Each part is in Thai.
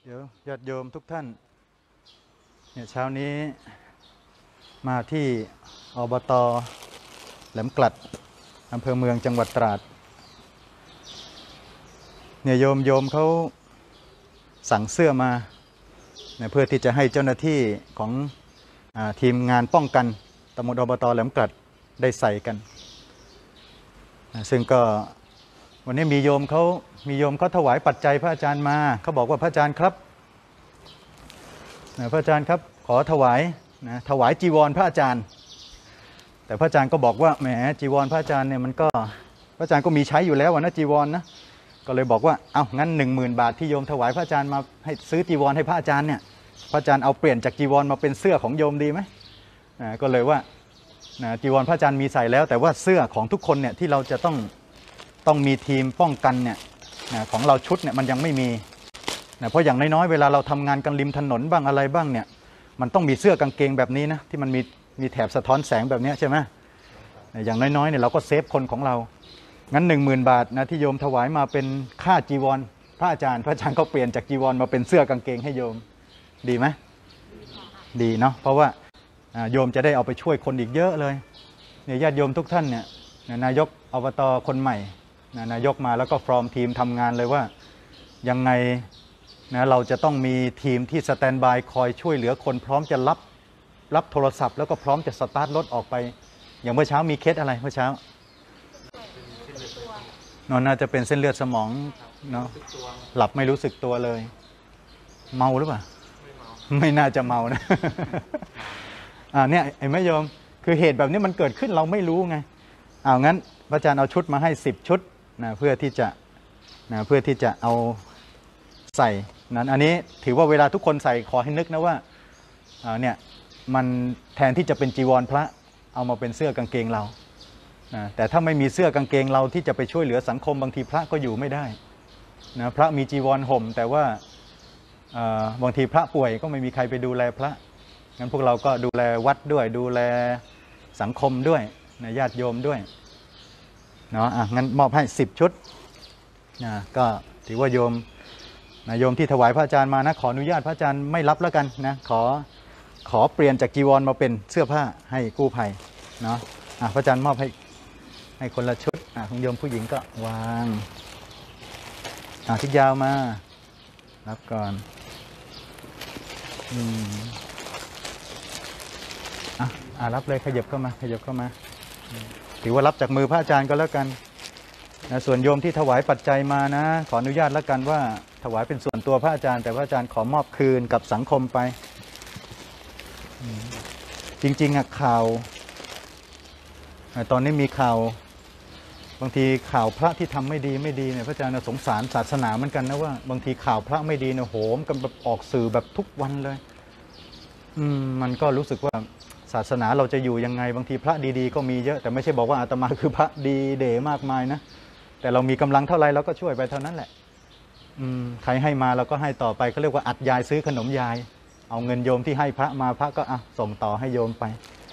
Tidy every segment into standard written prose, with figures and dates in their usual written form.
เดี๋ยวญาติโยมทุกท่านเนี่ยเช้านี้มาที่อบต.แหลมกลัดอำเภอเมืองจังหวัดตราดเนี่ยโยมเขาสั่งเสื้อมาเนี่ยเพื่อที่จะให้เจ้าหน้าที่ของทีมงานป้องกันตำบลอบต.แหลมกลัดได้ใส่กันซึ่งก็วันนี้มีโยมเขาถวายปัจจัยพระอาจารย์มาเขาบอกว่าพระอาจารย์ครับพระอาจารย์ครับขอถวายถวายจีวรพระอาจารย์แต่พระอาจารย์ก็บอกว่าแหมจีวรพระอาจารย์เนี่ยมันก็พระอาจารย์ก็มีใช้อยู่แล้วนะจีวรนะก็เลยบอกว่าเอางั้น10,000 บาทที่โยมถวายพระอาจารย์มาให้ซื้อจีวรให้พระอาจารย์เนี่ยพระอาจารย์เอาเปลี่ยนจากจีวรมาเป็นเสื้อของโยมดีไหมก็เลยว่าจีวรพระอาจารย์มีใส่แล้วแต่ว่าเสื้อของทุกคนเนี่ยที่เราจะต้องมีทีมป้องกันเนี่ยของเราชุดเนี่ยมันยังไม่มีเพราะอย่างน้อยๆเวลาเราทำงานกันริมถนนบ้างอะไรบ้างเนี่ยมันต้องมีเสื้อกางเกงแบบนี้นะที่มันมีแถบสะท้อนแสงแบบนี้ใช่ไหมอย่างน้อยๆเนี่ยเราก็เซฟคนของเรางั้น10,000 บาทนะที่โยมถวายมาเป็นค่าจีวรพระอาจารย์ก็เปลี่ยนจากจีวรมาเป็นเสื้อกางเกงให้โยมดีไหมดีเนาะเพราะว่าโยมจะได้เอาไปช่วยคนอีกเยอะเลยเนี่ยญาติโยมทุกท่านเนี่ยนายกอบต.คนใหม่นายกมาแล้วก็ฟอร์มทีมทำงานเลยว่ายังไงเราจะต้องมีทีมที่สแตนบายคอยช่วยเหลือคนพร้อมจะรับโทรศัพท์แล้วก็พร้อมจะสตาร์ทรถออกไปอย่างเมื่อเช้ามีเคสอะไรเมื่อเช้านอนน่าจะเป็นเส้นเลือดสมองเนาะหลับไม่รู้สึกตัวเลยเมาหรือเปล่าไม่น่าจะเมานะเนี่ยไอ้แม่โยมคือเหตุแบบนี้มันเกิดขึ้นเราไม่รู้ไงงั้นพระอาจารย์เอาชุดมาให้10 ชุดเพื่อที่จะเอาใส่นั้นอันนี้ถือว่าเวลาทุกคนใส่ขอให้นึกนะว่าเนี่ยมันแทนที่จะเป็นจีวรพระเอามาเป็นเสื้อกางเกงเราแต่ถ้าไม่มีเสื้อกางเกงเราที่จะไปช่วยเหลือสังคมบางทีพระก็อยู่ไม่ได้นะพระมีจีวรห่มแต่ว่าบางทีพระป่วยก็ไม่มีใครไปดูแลพระงั้นพวกเราก็ดูแลวัดด้วยดูแลสังคมด้วยนะญาติโยมด้วยเนาะงั้นมอบให้10 ชุดก็ถือว่าโยมที่ถวายพระอาจารย์มานะขออนุญาตพระอาจารย์ไม่รับแล้วกันนะขอเปลี่ยนจากจีวรมาเป็นเสื้อผ้าให้กู้ภัยเนาะพระอาจารย์มอบให้คนละชุดของโยมผู้หญิงก็วางที่ยาวมารับก่อนรับเลยขยับเข้ามาถือว่ารับจากมือพระอาจารย์ก็แล้วกันส่วนโยมที่ถวายปัจจัยมานะขออนุญาตแล้วกันว่าถวายเป็นส่วนตัวพระอาจารย์แต่พระอาจารย์ขอมอบคืนกับสังคมไปจริงๆข่าวตอนนี้มีข่าวบางทีข่าวพระที่ทำไม่ดีเนี่ยพระอาจารย์สงสารศาสนาเหมือนกันนะว่าบางทีข่าวพระไม่ดีเนี่ยโหมกันแบบออกสื่อแบบทุกวันเลยมันก็รู้สึกว่าศาสนาเราจะอยู่ยังไงบางทีพระดีๆก็มีเยอะแต่ไม่ใช่บอกว่าอาตมาคือพระดีเด่มากมายนะแต่เรามีกำลังเท่าไรเราก็ช่วยไปเท่านั้นแหละใครให้มาเราก็ให้ต่อไปเขาเรียกว่าอัดยายซื้อขนมยายเอาเงินโยมที่ให้พระมาพระก็ส่งต่อให้โยมไป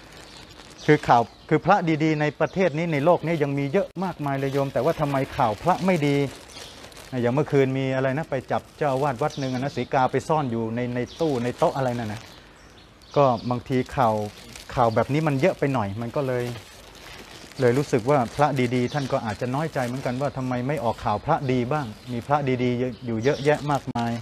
คือพระดีๆในประเทศนี้ในโลกนี้ยังมีเยอะมากมายเลยโยมแต่ว่าทำไมข่าวพระไม่ดีอย่างเมื่อคืนมีอะไรนะไปจับเจ้าอาวาสวัดหนึ่งนะศรีกาไปซ่อนอยู่ในตู้ในโต๊ะอะไรนั่นนะก็บางทีข่าวแบบนี้มันเยอะไปหน่อยมันก็เลยรู้สึกว่าพระดีๆท่านก็อาจจะน้อยใจเหมือนกันว่าทำไมไม่ออกข่าวพระดีบ้างมีพระดีๆอยู่เยอะแยะมากมาย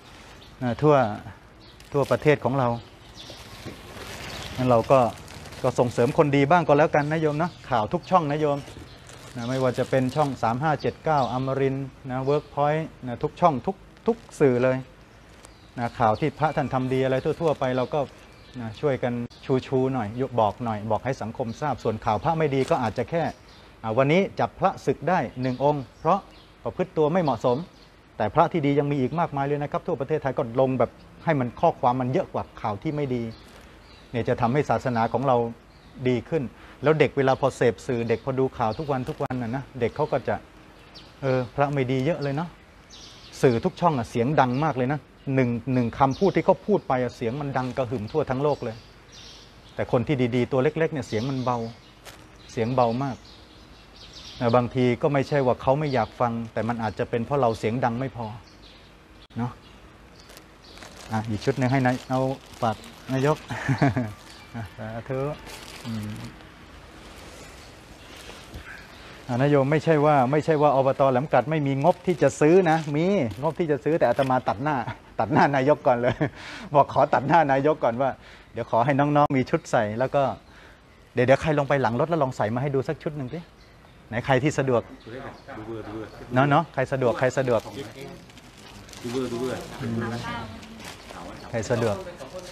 ทั่วประเทศของเรางั้นเราก็ส่งเสริมคนดีบ้างก็แล้วกันนะโยมนะข่าวทุกช่องนะโยมไม่ว่าจะเป็นช่อง3579อมรินทร์นะเวิร์กพอยต์นะทุกช่องทุกสื่อเลยนะข่าวที่พระท่านทำดีอะไรทั่วๆไปเราก็ช่วยกันชูหน่อยบอกให้สังคมทราบส่วนข่าวพระไม่ดีก็อาจจะแค่วันนี้จับพระศึกได้1 องค์เพราะประพฤติตัวไม่เหมาะสมแต่พระที่ดียังมีอีกมากมายเลยนะครับทั่วประเทศไทยก็ลงแบบให้มันข้อความมันเยอะกว่าข่าวที่ไม่ดีเนี่ยจะทำให้ศาสนาของเราดีขึ้นแล้วเด็กเวลาพอเสพสื่อเด็กพอดูข่าวทุกวันนะเด็กเขาก็จะพระไม่ดีเยอะเลยเนาะสื่อทุกช่องเสียงดังมากเลยนะหนึ่งคำพูดที่เขาพูดไปเสียงมันดังกระหึ่มทั่วทั้งโลกเลยแต่คนที่ดีๆตัวเล็กๆเนี่ยเสียงมันเบาเสียงเบามากบางทีก็ไม่ใช่ว่าเขาไม่อยากฟังแต่มันอาจจะเป็นเพราะเราเสียงดังไม่พอเนาะอีกชุดหนึ่งให้นายเอาฝากนายก สาธุนายโยมไม่ใช่ว่าอบต.แหลมกัดไม่มีงบที่จะซื้อนะมีงบที่จะซื้อแต่อาตมาตัดหน้านายกก่อนเลย บอกขอตัดหน้านายกก่อนว่าเดี๋ยวขอให้น้องๆมีชุดใส่แล้วก็เดี๋ยวใครลงไปหลังรถแล้วลองใส่มาให้ดูสักชุดหนึ่งสิไหนใครที่สะดวกเนาะใครสะดวกใครสะดวกใครสะดวก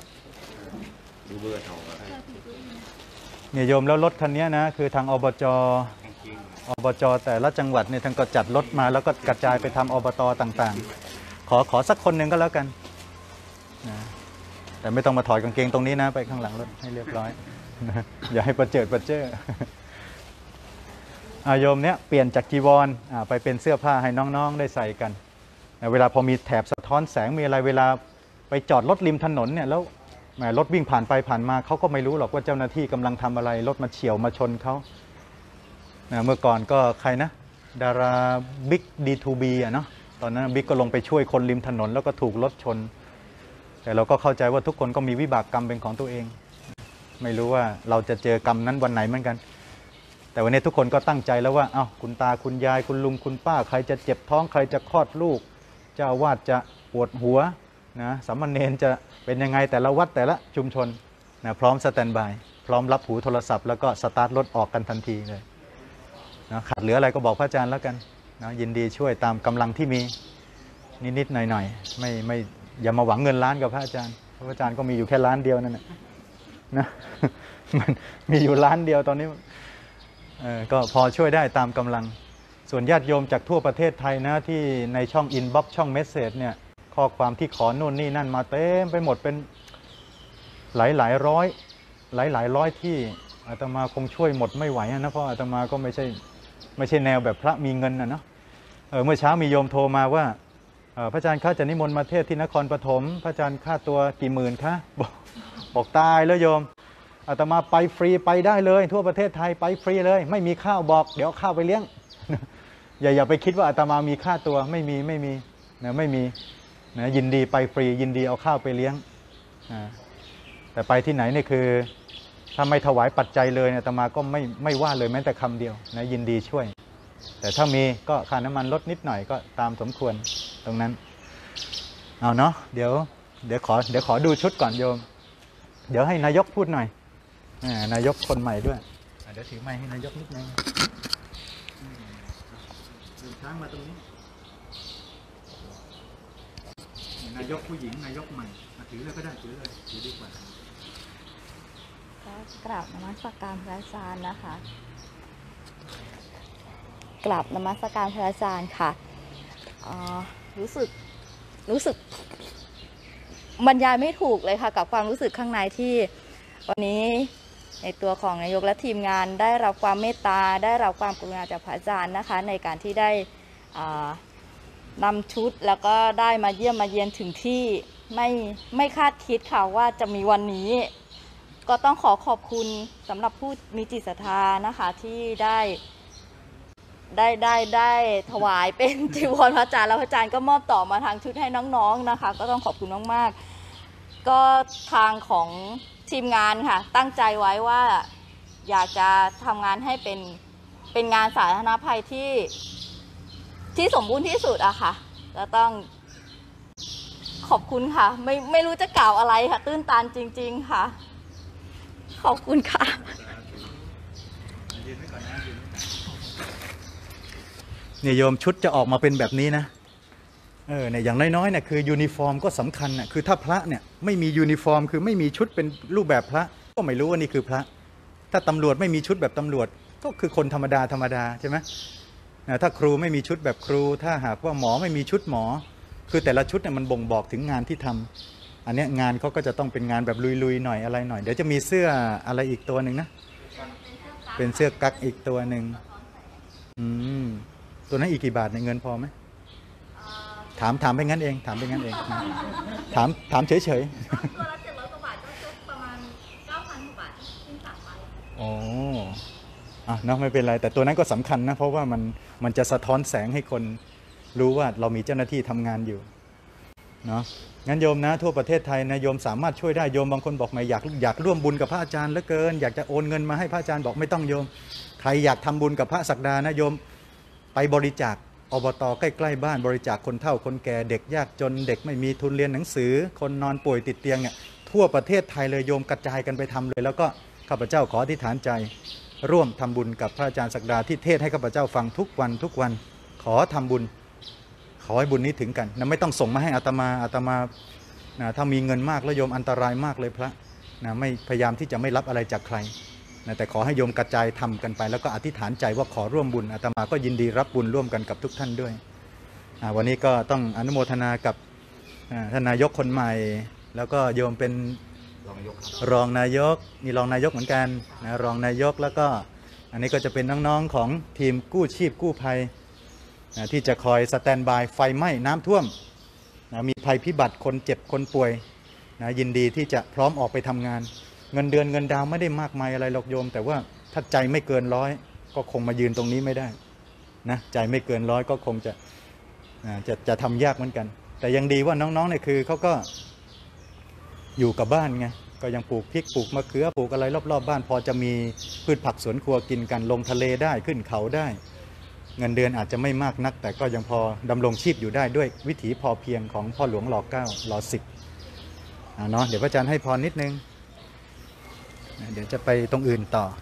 เนี่ยโยมแล้วรถคันนี้นะคือทางอบจแต่ละจังหวัดเนี่ยทางก็จัดรถมาแล้วก็กระจายไปทำอบตต่างๆขอสักคนหนึ่งก็แล้วกันนะแต่ไม่ต้องมาถอดกางเกงตรงนี้นะไปข้างหลังรถให้เรียบร้อยอย่าให้ประเจิดโยมเนี้ยเปลี่ยนจากจีวรไปเป็นเสื้อผ้าให้น้องๆได้ใส่กันเวลาพอมีแถบสะท้อนแสงมีอะไรเวลาไปจอดรถริมถนนเนี่ยแล้วรถวิ่งผ่านไปผ่านมาเขาก็ไม่รู้หรอกว่าเจ้าหน้าที่กำลังทำอะไรรถมาเฉี่ยวมาชนเขาเมื่อก่อนก็ใครนะดาราบิ๊กD2Bเนาะตอนนั้นบิ๊กก็ลงไปช่วยคนริมถนนแล้วก็ถูกรถชนแต่เราก็เข้าใจว่าทุกคนก็มีวิบากกรรมเป็นของตัวเองไม่รู้ว่าเราจะเจอกรรมนั้นวันไหนเหมือนกันแต่วันนี้ทุกคนก็ตั้งใจแล้วว่าคุณตาคุณยายคุณลุงคุณป้าใครจะเจ็บท้องใครจะคลอดลูกเจ้าวาดจะปวดหัวนะสามเณรจะเป็นยังไงแต่ละวัดแต่ละชุมชนนะพร้อมสแตนบายพร้อมรับหูโทรศัพท์แล้วก็สตาร์ทรถออกกันทันทีเลยนะขาดเหลืออะไรก็บอกพระอาจารย์แล้วกันนะยินดีช่วยตามกำลังที่มีนิดๆหน่อยๆไม่อย่ามาหวังเงินล้านกับพระอาจารย์พระอาจารย์ก็มีอยู่แค่ล้านเดียวนั่นแหละนะมันมีอยู่ล้านเดียวตอนนี้ก็พอช่วยได้ตามกำลังส่วนญาติโยมจากทั่วประเทศไทยนะที่ในช่องอินบ็อกซ์ช่องเมสเซจเนี่ยข้อความที่ขอโน่นนี่นั่นมาเต็มไปหมดเป็นหลายร้อยที่อาตมาคงช่วยหมดไม่ไหวนะเพราะอาตมาก็ไม่ใช่แนวแบบพระมีเงินนะเนาะเมื่อเช้ามีโยมโทรมาว่าพระอาจารย์ข้าจะนิมนต์มาเทศที่นครปฐมพระอาจารย์ค่าตัวกี่หมื่นคะบอกตายแล้วโยมอาตมาไปฟรีไปได้เลยทั่วประเทศไทยไปฟรีเลยไม่มีข้าวบอกเดี๋ยวข้าวไปเลี้ยง อย่าไปคิดว่าอาตมามีค่าตัวไม่มีนะไม่มีนะยินดีไปฟรียินดีเอาข้าวไปเลี้ยงแต่ไปที่ไหนเนี่ยคือถ้าไม่ถวายปัจจัยเลยอาตมาก็ไม่ว่าเลยแม้แต่คำเดียวนะยินดีช่วยแต่ถ้ามีก็ค่าน้ำมันลดนิดหน่อยก็ตามสมควรตรงนั้นเอาเนาะเดี๋ยวขอดูชุดก่อนโยมเดี๋ยวให้นายกพูดหน่อยนายกคนใหม่ด้วยเดี๋ยวถือไม้ให้นายกนิดนึงเดินช้างมาตรงนี้นายกผู้หญิงนายกใหม่ถือเลยก็ได้ถือเลยถือดีกว่ากราบนมัสการพระอาจารย์นะคะกราบนมัสการพระอาจารย์ค่ะรู้สึกบรรยายไม่ถูกเลยค่ะกับความรู้สึกข้างในที่วันนี้ในตัวของนายกและทีมงานได้รับความเมตตาได้รับความกรุณาจากพระอาจารย์นะคะในการที่ได้นำชุดแล้วก็ได้มาเยี่ยมมาเยียนถึงที่ไม่คาดคิดค่ะว่าจะมีวันนี้ก็ต้องขอบคุณสำหรับผู้มีจิตศรัทธานะคะที่ได้ถวายเป็นจีวรพระอาจารย์แล้วพระอาจารย์ก็มอบต่อมาทางชุดให้น้องๆนะคะก็ต้องขอบคุณมากๆก็ทางของทีมงานค่ะตั้งใจไว้ว่าอยากจะทำงานให้เป็นงานสาธารณภัยที่สมบูรณ์ที่สุดอะค่ะก็ต้องขอบคุณค่ะไม่รู้จะกล่าวอะไรค่ะตื้นตันจริงๆค่ะขอบคุณค่ะเนี่ยโยมชุดจะออกมาเป็นแบบนี้นะเนี่ยอย่างน้อยๆเนี่ยคือยูนิฟอร์มก็สำคัญนะคือถ้าพระเนี่ยไม่มียูนิฟอร์มคือไม่มีชุดเป็นรูปแบบพระก็ไม่รู้ว่านี่คือพระถ้าตำรวจไม่มีชุดแบบตำรวจก็คือคนธรรมดาใช่ไหมถ้าครูไม่มีชุดแบบครูถ้าหากว่าหมอไม่มีชุดหมอคือแต่ละชุดเนี่ยมันบ่งบอกถึงงานที่ทำอันนี้งานเขาก็จะต้องเป็นงานแบบลุยๆหน่อยอะไรหน่อยเดี๋ยวจะมีเสื้ออะไรอีกตัวหนึ่งนะเป็นเสื้อกั๊กอีกตัวหนึ่งตัวนั้นอีกกี่บาทในเงินพอไหมถามไปงั้นเองถามเฉยๆตัวละ700 กว่าบาทก็ประมาณ 9,000 กว่าบาทที่สั่งไปอ๋อเนาะไม่เป็นไรแต่ตัวนั้นก็สำคัญนะเพราะว่ามันจะสะท้อนแสงให้คนรู้ว่าเรามีเจ้าหน้าที่ทำงานอยู่เนาะงั้นโยมนะทั่วประเทศไทยนะโยมสามารถช่วยได้โยมบางคนบอกไม่อยากร่วมบุญกับพระอาจารย์เหลือเกินอยากจะโอนเงินมาให้พระอาจารย์บอกไม่ต้องโยมใครอยากทำบุญกับพระศักดานะโยมไปบริจาคอบต.ใกล้ๆบ้านบริจาคคนเฒ่าคนแก่เด็กยากจนเด็กไม่มีทุนเรียนหนังสือคนนอนป่วยติดเตียงเนี่ยทั่วประเทศไทยเลยโยมกระจายกันไปทำเลยแล้วก็ข้าพเจ้าขออธิษฐานใจร่วมทำบุญกับพระอาจารย์ศักดาที่เทศให้ข้าพเจ้าฟังทุกวันขอทำบุญขอให้บุญนี้ถึงกันนะไม่ต้องส่งมาให้อาตมานะถ้ามีเงินมากแล้วโยมอันตรายมากเลยพระนะไม่พยายามที่จะไม่รับอะไรจากใครนะแต่ขอให้โยมกระจายทำกันไปแล้วก็อธิษฐานใจว่าขอร่วมบุญอาตมาก็ยินดีรับบุญร่วมกันกับทุกท่านด้วยวันนี้ก็ต้องอนุโมทนากับท่านนายกคนใหม่แล้วก็โยมเป็นรองนายกนี่รองนายกเหมือนกันนะรองนายกแล้วก็อันนี้ก็จะเป็นน้องๆของทีมกู้ชีพกู้ภัยที่จะคอยสแตนบายไฟไหม้น้ำท่วมมีภัยพิบัติคนเจ็บคนป่วยยินดีที่จะพร้อมออกไปทำงานเงินเดือนเงินดาวไม่ได้มากมายอะไรหรอกโยมแต่ว่าถ้าใจไม่เกิน100ก็คงมายืนตรงนี้ไม่ได้นะใจไม่เกิน100ก็คงจะทำยากเหมือนกันแต่ยังดีว่าน้องๆเนี่ยคือเขาก็อยู่กับบ้านไงก็ยังปลูกพริกปลูกมะเขือปลูกอะไรรอบๆบ้านพอจะมีพืชผักสวนครัวกินกันลงทะเลได้ขึ้นเขาได้เงินเดือนอาจจะไม่มากนักแต่ก็ยังพอดำรงชีพอยู่ได้ด้วยวิถีพอเพียงของพ่อหลวงร.9 ร.10เนาะเดี๋ยวพระอาจารย์ให้พรนิดนึงเดี๋ยวจะไปตรงอื่นต่อ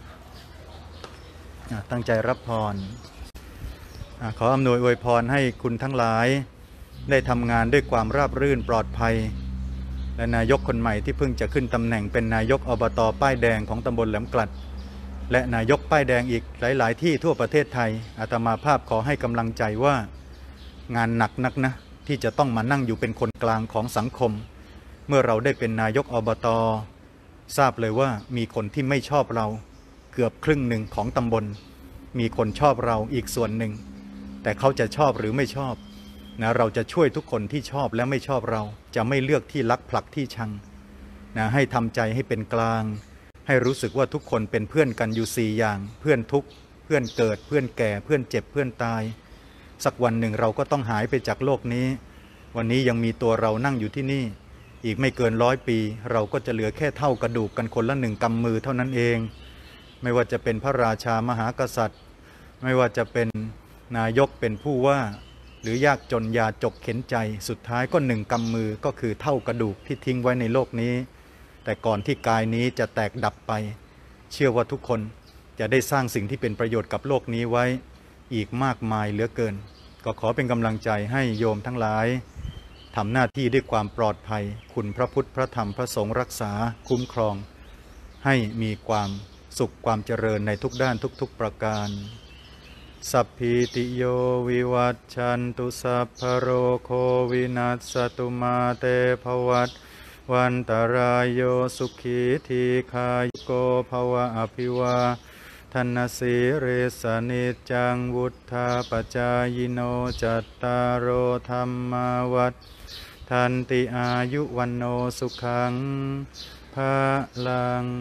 ตั้งใจรับพรขออำนวยอวยพรให้คุณทั้งหลายได้ทำงานด้วยความราบรื่นปลอดภัยและนายกคนใหม่ที่เพิ่งจะขึ้นตำแหน่งเป็นนายกอบต.ป้ายแดงของตำบลแหลมกลัดและนายกป้ายแดงอีกหลายๆที่ทั่วประเทศไทยอาตมาภาพขอให้กำลังใจว่างานหนักนักนะที่จะต้องมานั่งอยู่เป็นคนกลางของสังคมเมื่อเราได้เป็นนายกอบต.ทราบเลยว่ามีคนที่ไม่ชอบเราเกือบครึ่งหนึ่งของตำบลมีคนชอบเราอีกส่วนหนึ่งแต่เขาจะชอบหรือไม่ชอบนะเราจะช่วยทุกคนที่ชอบและไม่ชอบเราจะไม่เลือกที่รักผลักที่ชังนะให้ทำใจให้เป็นกลางให้รู้สึกว่าทุกคนเป็นเพื่อนกันอยู่4อย่างเพื่อนทุกข์เพื่อนเกิดเพื่อนแก่เพื่อนเจ็บเพื่อนตายสักวันหนึ่งเราก็ต้องหายไปจากโลกนี้วันนี้ยังมีตัวเรานั่งอยู่ที่นี่อีกไม่เกิน100 ปีเราก็จะเหลือแค่เท่ากระดูกกันคนละ1 กำมือเท่านั้นเองไม่ว่าจะเป็นพระราชามหากษัตริย์ไม่ว่าจะเป็นนายกเป็นผู้ว่าหรือยากจนยาจกเข็นใจสุดท้ายก็1 กำมือก็คือเท่ากระดูกที่ทิ้งไว้ในโลกนี้แต่ก่อนที่กายนี้จะแตกดับไปเชื่อว่าทุกคนจะได้สร้างสิ่งที่เป็นประโยชน์กับโลกนี้ไว้อีกมากมายเหลือเกินก็ขอเป็นกำลังใจให้โยมทั้งหลายทำหน้าที่ด้วยความปลอดภัยคุณพระพุทธพระธรรมพระสงฆ์รักษาคุ้มครองให้มีความสุขความเจริญในทุกด้านทุกๆประการสัพพิติโยวิวัชชันตุสัพพโรโควินัสสตุมาเตภวัตวันตรายโยสุขีทีคายโกภวะอภิวาทนาสีเรสนิจังวุธาปจายโนจัตตารโอธรรมาวัฏทันติอายุวันโนสุขังภะลัง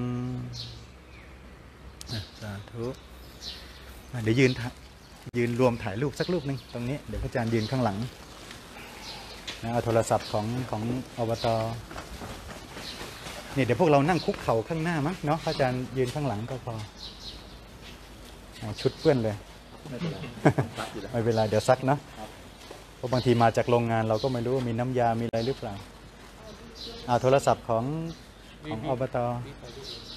สาธุเดี๋ยวยืนรวมถ่ายรูปสักรูปหนึ่งตรงนี้เดี๋ยวพระอาจารย์ยืนข้างหลังนะเอาโทรศัพท์ของอบต.นี่เดี๋ยวพวกเรานั่งคุกเข่าข้างหน้ามั้งเนาะพระอาจารย์ยืนข้างหลังก็พอชุดเปื้อนเลยไม่เป็นไรเดี๋ยวซักนะเพราะบางทีมาจากโรงงานเราก็ไม่รู้ว่ามีน้ำยามีอะไรหรือเปล่าเอาโทรศัพท์ของอบต.